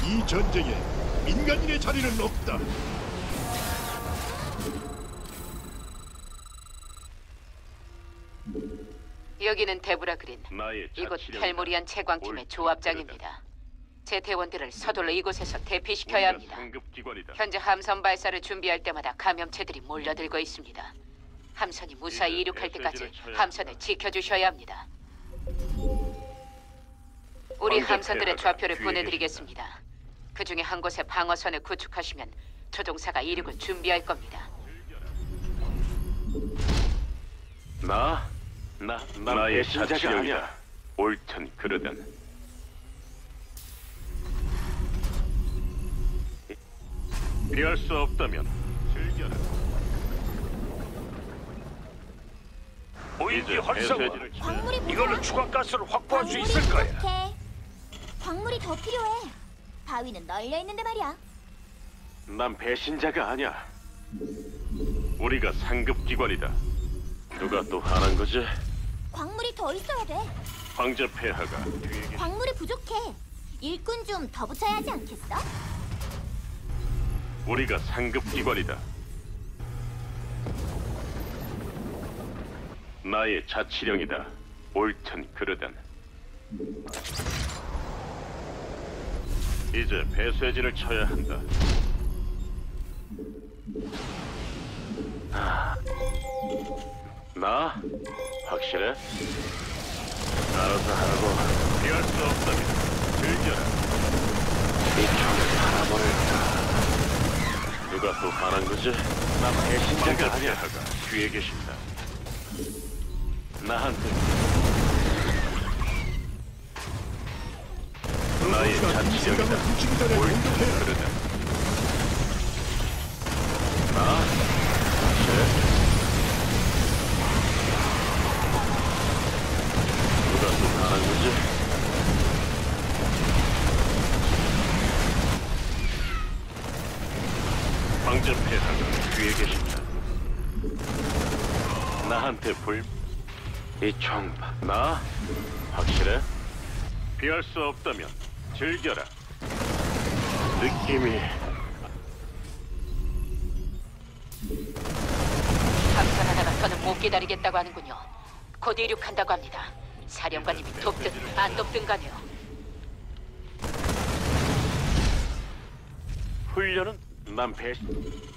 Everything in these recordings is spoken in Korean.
이 전쟁에 민간인의 자리는 없다. 여기는 데브라 그린. 나의 이곳 자치령이다. 텔모리안 채광팀의 조합장입니다. 제 대원들을 서둘러 이곳에서 대피시켜야 합니다. 상급기관이다. 현재 함선 발사를 준비할 때마다 감염체들이 몰려들고 있습니다. 함선이 무사히 이제 이륙할 때까지 메시지를 쳐야 함선을 한다. 지켜주셔야 합니다. 우리 황제 함선들의 폐하가 좌표를 뒤에 보내드리겠습니다. 그 중에 한 곳에 방어선을 구축하시면 조종사가 이륙을 준비할 겁니다. 나의 자치령이다. 옳든 그르든. 피할 수 없다면 즐겨라. 오인기 이제 활성화. 배쇄진을 쳐야 광물이 모자라. 이걸로 추가 가스를 확보할 수 광물이 있을 거야. 부족해. 광물이 더 필요해. 바위는 널려 있는데 말이야. 난 배신자가 아니야. 우리가 상급기관이다. 누가 또 하는 거지? 광물이 더 있어야 돼. 황제 폐하가 뒤에 계시... 광물이 부족해. 일꾼 좀 더 붙여야 하지 않겠어? 우리가 상급기관이다. 나의 자치령이다. 옳든 그르든. 이제 배쇄진을 쳐야 한다. 나? 확실해? 알아서 하라고. 피할 수 없다면 즐겨라. 이 총을 바라버릴까. 누가 또 화난 거지? 난 배신자가 아니야. 뒤에 계신다. 나한테 나의 자치령이다. 붙이기 전에 옳든 공격해라. 그르든. 나? 확실해? 누가 또 화난 거지? 황제 폐하가 뒤에 계신다. 나한테 이 총파. 나? 확실해? 피할 수 없다면 즐겨라. 느낌이 함선 하나가 더는 못 기다리겠다고 하는군요. 곧 이륙한다고 합니다. 사령관님이 돕든 안 돕든 간에요. 훈련은 난 배신.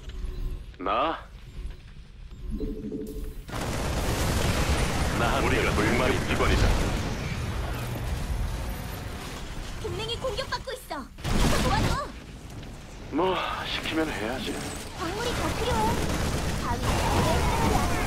우리가 불만이 기관이다. 동맹이 공격받고 있어. 가서 도와줘. 뭐 시키면 해야지. 광물이 더 필요해. 바위는 널려 있는 말이야.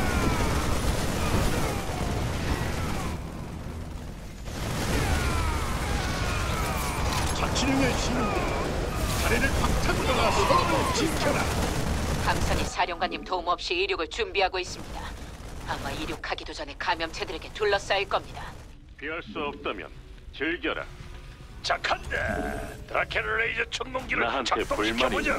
자치령의 신인들, 자네를 박탈하다가 서로를 지켜라. 함선이 사령관님 도움 없이 이륙을 준비하고 있습니다. 아마 이륙하기도 전에 감염체들에게 둘러싸일 겁니다. 피할 수 없다면 즐겨라. 착한데. 드라켄 레이저 청동기를 나한테 작동시켜보자.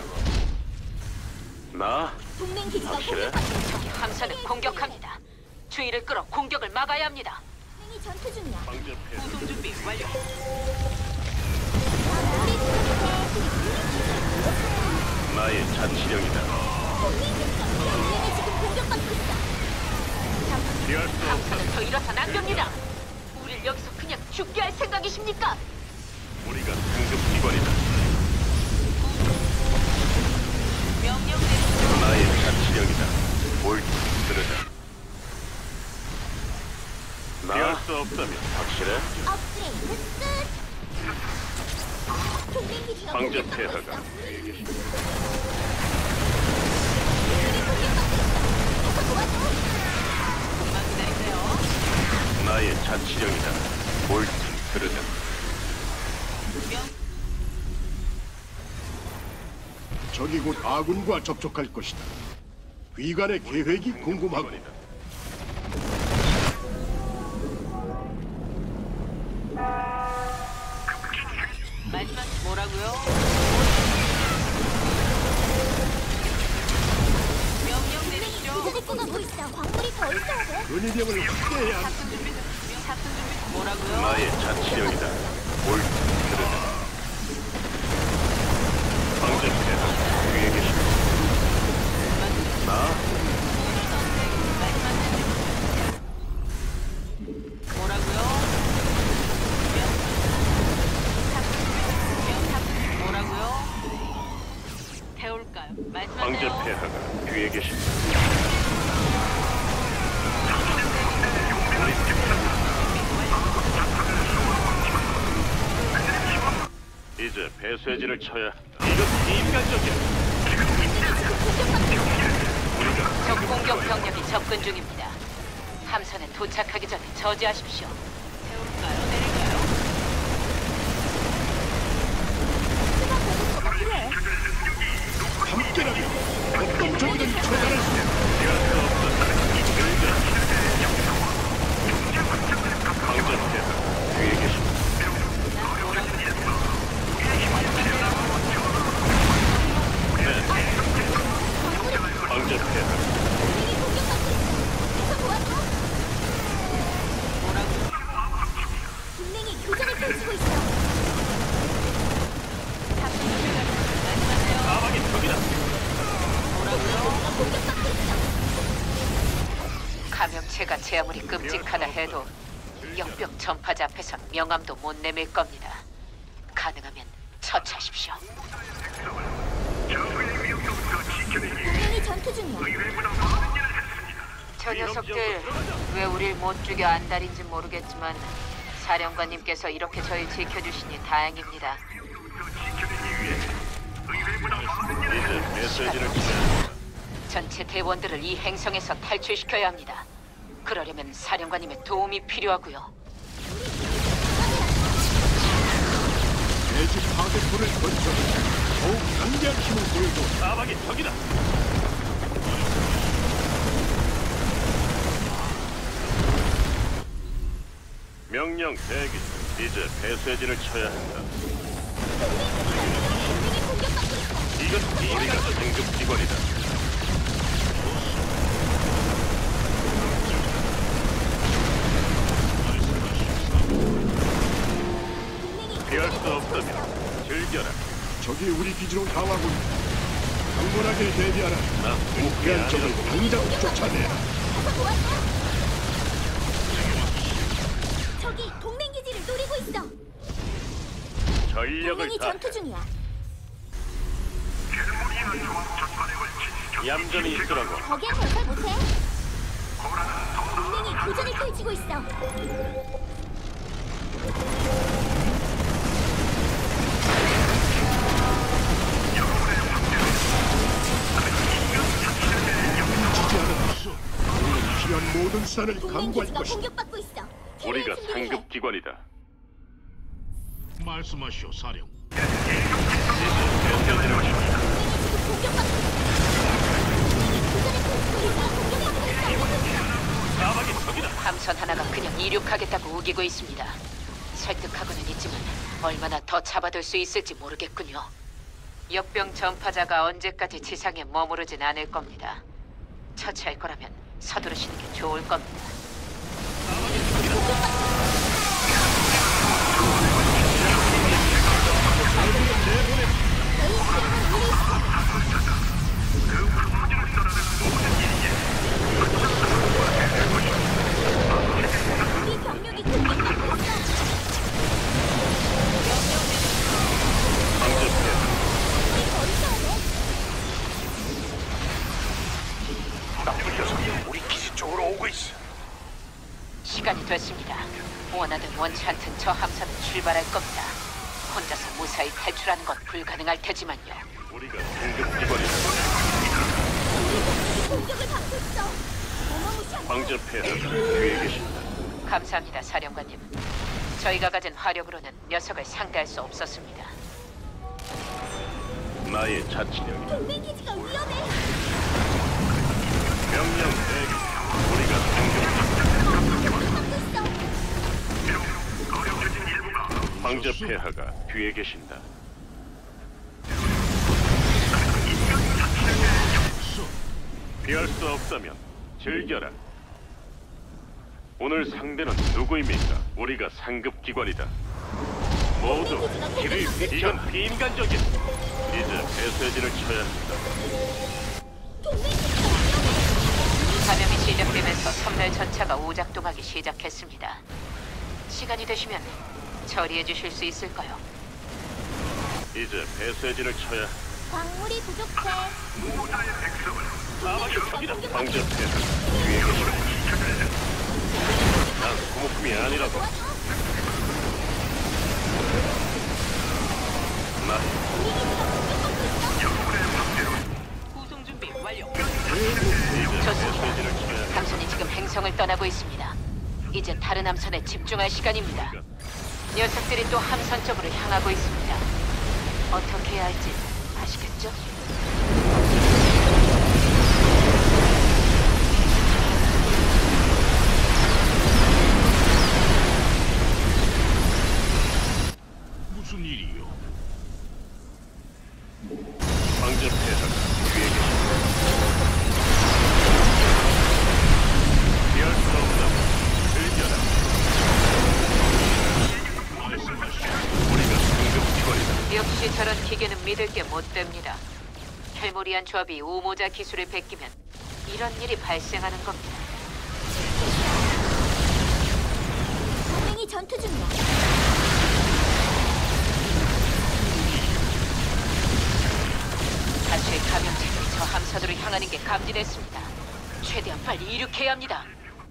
동맹 기지가 확실해? 공격받고 있어. 적이 함선을 공격합니다. 주의를 끌어 공격을 막아야 합니다. 동맹이 전투 중이야. 황제 폐하 구송 준비 완료. 광물이 부족해. 나의 자치령이다. 동맹이 지금 공격받고 있어. 피할 수 없다. 함선은 더 잃어선 안 됩니다. 우릴 여기서 그냥 죽게 할 생각이십니까? 우리가 상급기관이다. 명령 내리시죠. 나의 자치령이다. 옳든 그르든. 피할 수 없다면 확실해? 업그레이드 끝. 동맹 기지가 황제 공격받고 폐하가 있어. 뒤에 계신다. 공격받고 있어. 가서 도와줘. 조금만 기다리세요. 나의 자치령이다. 옳든 그르든. 적이 곧 아군과 접촉할 것이다. 위관의 계획이 궁금하고 말씀하시 뭐라고요? 명령 내리시죠. 부대찌고 가고 있어. 광물이 더 있어야 돼. 근위병을 확대해야 한다. 탑승 준비. 탑승 준비. 뭐라고요? 나의 자치령이다. 옳든 그르든. 황제 폐하가 뒤에 계신다. 이제 배쇄진을 쳐야 한다. 이건 비인간적이야. 적 공격 병력이 접근 중입니다. 함선에 도착하기 전에 저지하십시오. 함께라면 어떤 적이든 처단할 수 있다. 황제 폐하 뒤에 계신다. 황제 폐하 동맹이 교전을 펼치고 있어. 사방이 적이다. 공격받고 있어. 감염체가 제 아무리 끔찍하다 해도 역병 전파자 앞에선 명함도 못 내밀 겁니다. 가능하면 처치하십시오. 동맹이 전투 중이야. 저 녀석들 왜 우릴 못 죽여 안달인지 모르겠지만 사령관님께서 이렇게 저희 지켜주시니 다행입니다. 이제 배쇄진을 쳐야 한다. 전체 대원들을 이 행성에서 탈출시켜야 합니다. 그러려면 사령관님의 도움이 필요하고요. 대지 파괴포를 건설해 더욱 강대한 힘을 보여줘. 사방이 적이다. 명령 대기. 이제 배쇄진을 쳐야 한다. 동맹이 공격받고 있어. 이건 비리가 상급 기관이다. 동맹이 피할 수 없다면 즐겨라. 적이 우리 기지로 향하고 있다. 강건하게 대비하라. 나 무패한 적을 당장 쫓아내라. 가서 도와줘. 적이 동맹 기지를 노리고 있어. 전력을 동맹이 다 전투 중이야. 얌전히 있으라고. 거기엔 건설 못해. 동맹이 교전을 펼치고 있어. 지지 않았어. 우리는 필요한 모든 수단을 동맹 강구할 기지가 것이다. 공격받고 있어. 우리가 필요한 준비를 해. 상급 기관이다. 말씀하시오, 사령. 배쇄진을 쳐. 공격받고 있어. 사방이 적이다. 함선 하나가 그냥 이륙하겠다고 우기고 있습니다. 설득하고는 있지만 얼마나 더 잡아둘 수 있을지 모르겠군요. 역병 전파자가 언제까지 지상에 머무르진 않을 겁니다. 처치할 거라면 서두르시는 게 좋을 겁니다. 우리 병력이 공격받고 있어. 황제 폐하 우리 버리셔야 돼. 나쁜 녀석이 우리 기지 쪽으로 오고 있어. 시간이 됐습니다. 원하든 원치 않든 저 함선은 출발할 겁니다. 혼자서 무사히 탈출하는 건 불가능할 테지만요. 우리가 상급 기관이다. 공격을 받고 있어. 어마무시한 황제 폐하가 뒤에 계신다. 감사합니다, 사령관님. 저희가 가진 화력으로는 녀석을 상대할 수 없었습니다. 나의 자치력이 동맹 기지가 위험해. 명령 대기. 우리가 상급 공격받고 있어. 황제 폐하가 뒤에 계신다. 피할 수 없다면 즐겨라. 오늘 상대는 누구입니까? 우리가 상급 기관이다. 모두 길을 이건 비인간적인. 이제 배쇄진을 쳐야 한다. 동맹 기지가 위험해. 감염이 시작되면서 섬멸 전차가 오작동하기 시작했습니다. 시간이 되시면 처리해 주실 수 있을까요? 이제 배쇄진을 쳐야 한다. 광물이 부족해. 사막의 적이다. 황제 폐하가 뒤에 계시다. 난 소모품이 아니라고. 나 구송 준비 완료. 이제 좋습니다. 메시지를 기다려. 당신이 지금 행성을 떠나고 있습니다. 이제 다른 함선에 집중할 시간입니다. 녀석들이 또 함선 쪽으로 향하고 있습니다. 어떻게 해야 할지 아시겠죠? 무슨 일이요? 황제 폐하가 뒤에 계시다. 피할 수 없다. 즐겨라. 우리가 상급기관이다. 역시 저런 기계는 믿을 게 못 됩니다. 켈모리안 조합이 우모자 기술을 베끼면 이런 일이 발생하는 겁니다. 동맹이 전투 중이야. 다수의 감염체들이 저 함선으로 향하는 게 감지됐습니다. 최대한 빨리 이륙해야 합니다.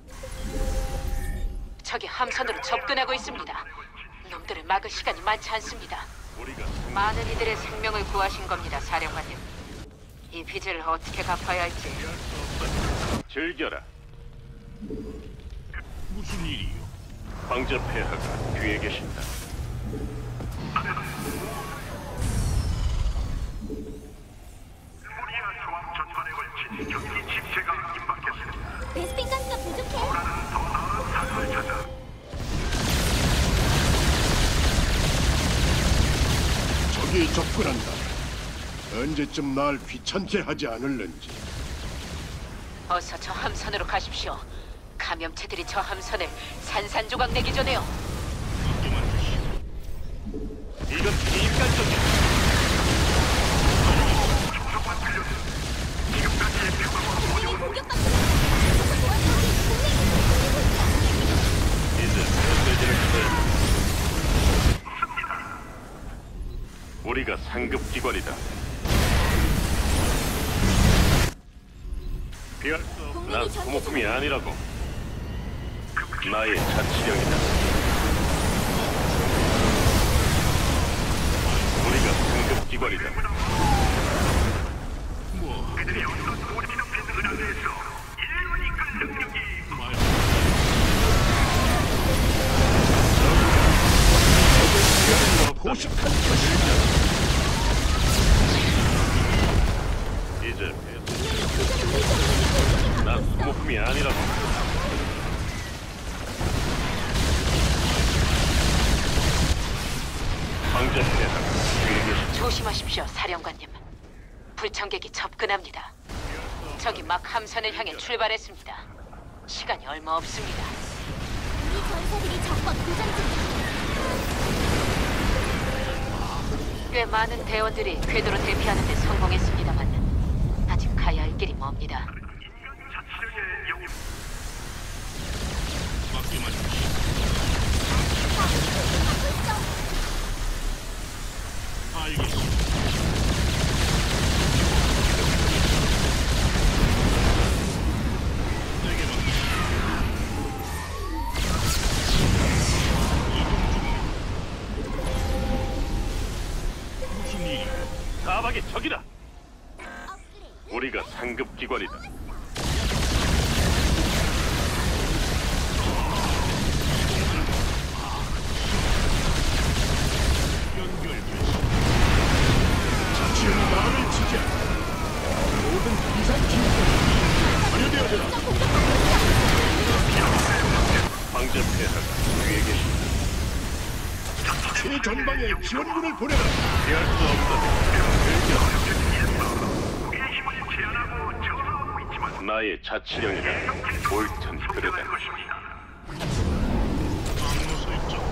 적이 함선으로 접근하고 있습니다. 놈들을 막을 시간이 많지 않습니다. 우리가 많은 이들의 생명을 구하신 겁니다, 사령관님. 이 빚을 어떻게 갚아야 할지. 즐겨라. 무슨 일이요? 황제 폐하가 뒤에 계신다. 베스핀 가스가 부족해. 적이 접근한다. 언제쯤 날 귀찮게 하지 않을는지. 어서 저 함선으로 가십시오. 감염체들이 저 함선을 산산조각 내기 전에요. 이건 비인간적이야. 동맹이 공격받고 있어. 이제 메시지를 기다려. 우리가 상급기관이다. 피할 수 없. 난 소모품이 아니라고. 나의 자치령이다. 우리가 상급기관이다. 뭐? 호식한 것이다. 이제 난 소모품이 아니라고. 황제 폐하가 뒤에 계신다. 조심하십시오, 사령관님. 불청객이 접근합니다. 적이 막 함선을 향해 출발했습니다. 시간이 얼마 없습니다. 우리 전사들이 적과 교전 중이야. 꽤 많은 대원들이 궤도로 대피하는 데 성공했습니다만 아직 가야 할 길이 멉니다. 맡기만 주시오. 알겠습니다. 내게 맡기시오. 무슨 일이요? 사박의 적이다. 업그레이드. 우리가 상급기관이다. 자치령이 나를 지지한다. 모든 이상 진입을 완료되어라. 황제 폐하가 뒤에 계신다. 최전방에 지원군을 보내라. 피할 수 없다. 나의 자치령이다. 옳든 그르다. 항로 설정.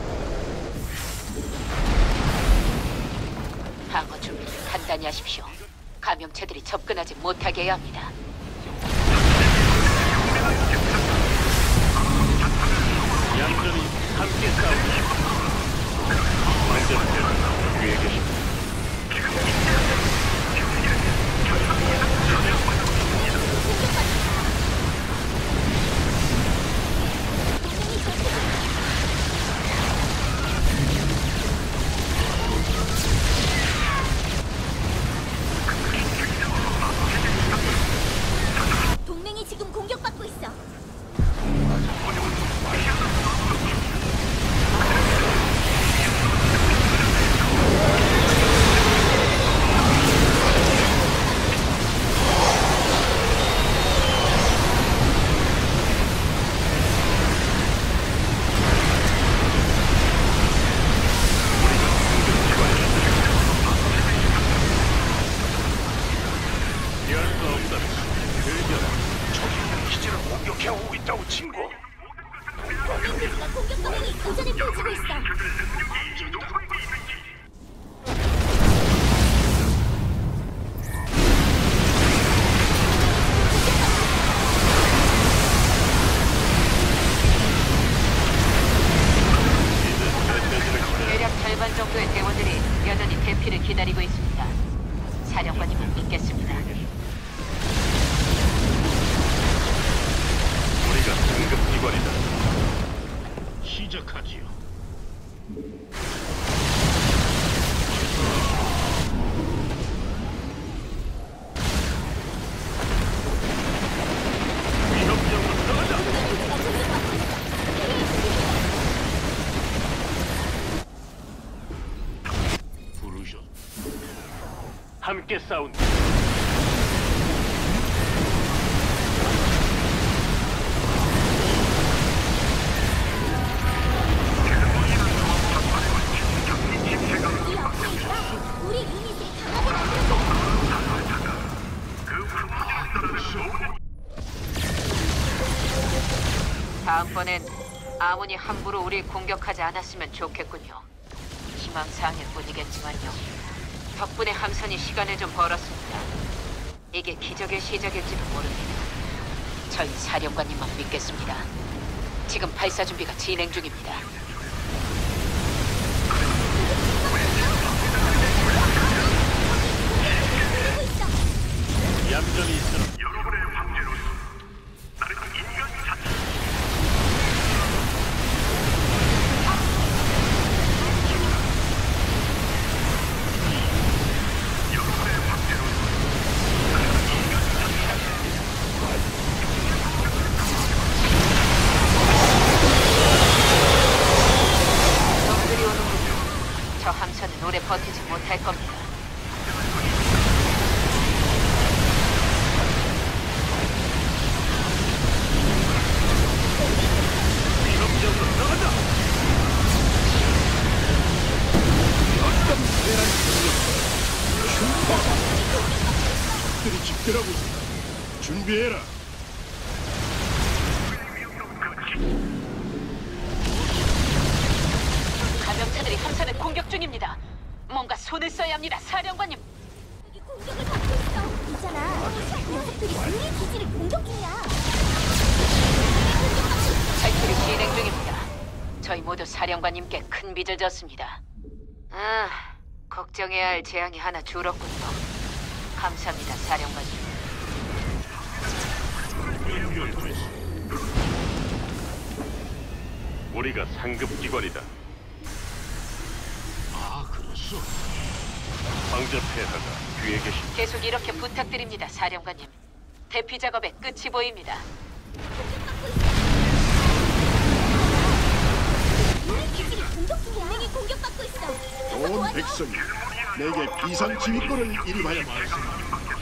방어 준비를 간단히 하십시오. 감염체들이 접근하지 못하게 해야 합니다. 얌전히 함께 싸우자. 황제 폐하가 뒤에 계신다. 절반 정도의 대원들이 여전히 대피를 기다리고 있습니다. 사령관님을 믿겠습니다. 우리가 상급 기관이다. 시작하지요. 위협적으로 들어가자. 부르셨. 함께 싸운다. 이 업그레이드가 우리 유닛을 강하게 만들어줘. 다음번엔 아몬이 함부로 우리 공격하지 않았으면 좋겠군요. 희망사항일 뿐이겠지만요. 덕분에 함선이 시간을 좀 벌었습니다. 이게 기적의 시작일지도 모릅니다. 저희 사령관님만 믿겠습니다. 지금 발사 준비가 진행 중입니다. 얌전히 있으라. 놈들이 오는군요. 저 함선은 오래 버티지 못할 겁니다. 위협적으로 들어가자. 들이 집결하고 있다. 준비해라. 감염체들이 함선을 공격 중입니다. 뭔가 손을 써야 합니다, 사령관님. 여기 공격을 받고 있어. 있잖아. 녀석들이 우리 기지를 공격 중이야. 탈출이 진행 중입니다. 저희 모두 사령관님께 큰 빚을 졌습니다. 아, 걱정해야 할 재앙이 하나 줄었군요. 감사합니다, 사령관님. 우리가 상급 기관이다. 아, 그렇소. 황제 폐하가 뒤에 계신. 계속 이렇게 부탁드립니다, 사령관님. 대피 작업의 끝이 보입니다. 우리 기지를 공격 중이야. 동맹이 공격받고 있어. 가서 온 도와줘. 백성이 내게 비상지휘권을 이름하여 말씀.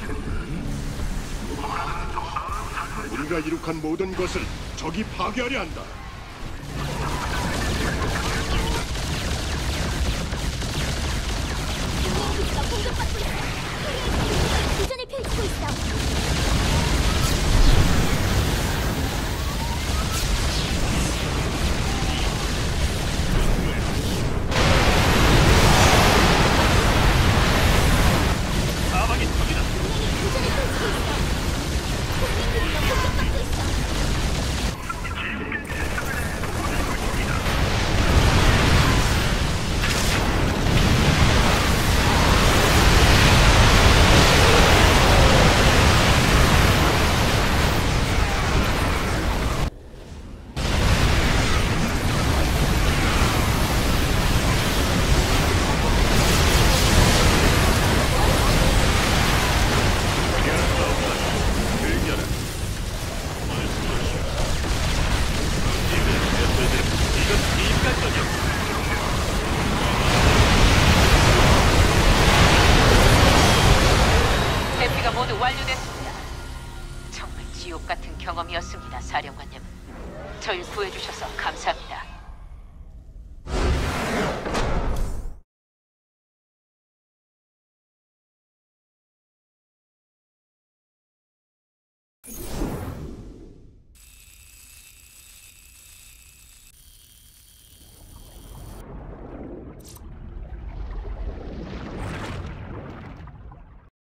우리가 이룩한 모든 것을 적이 파괴하려 한다. 동맹 기지가 공격받고 있어. 우리 교전을 펼치고 있어. 사방이 터지다. 동맹이 교전을 펼치고 있어. 동맹 기지가 공격받고 있어. 즐겨라. 이건 비인간적이야. 대피가 모두 완료됐습니다. 정말 지옥 같은 경험이었습니다, 사령관님. 절 구해주셔서 감사합니다.